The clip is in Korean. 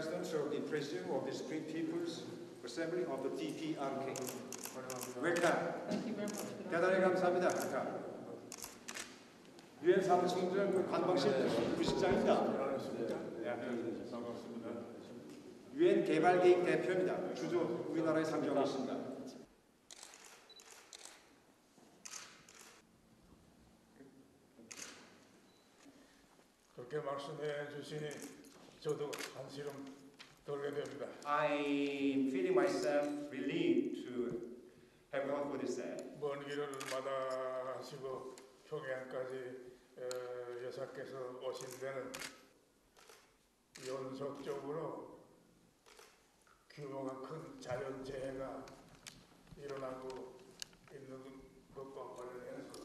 President of the Presidium of the Supreme People's Assembly of the DPRK. 웰컴. Thank you very much. 대단히 감사합니다. 유엔 사무총장 관방실 부실장입니다. 유엔 개발기획 대표입니다. 주조 우리나라에 상주하고 있습니다. 그렇게 말씀해 주시니 저도 한시름 돌게 됩니다. I'm feeling myself relieved to have heard what you said. 먼 길을 마다하시고 평양까지 여사께서 오신 데는 연속적으로 규모가 큰 자연재해가 일어나고 있는 것과 관련해서